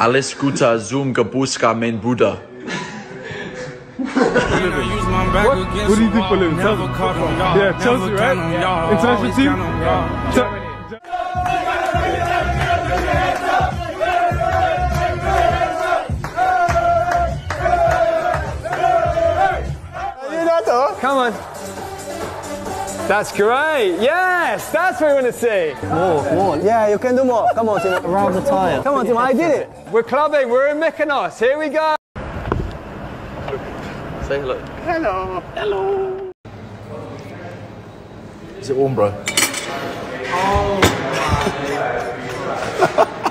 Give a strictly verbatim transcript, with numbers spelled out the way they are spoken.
Alles Gute zum Geburtstag, mein Bruder. What, what do you do for a living? Chelsea. Yeah, Chelsea, right? International team? Come on. That's great. Yes, that's what we want to see. More, more. Yeah, you can do more. Come on, Timo. Around the tyre. Come on, Timo. I did it. We're clubbing. We're in Mykonos. Here we go. Say hello. Hello. Hello. Is it warm, bro? Oh my.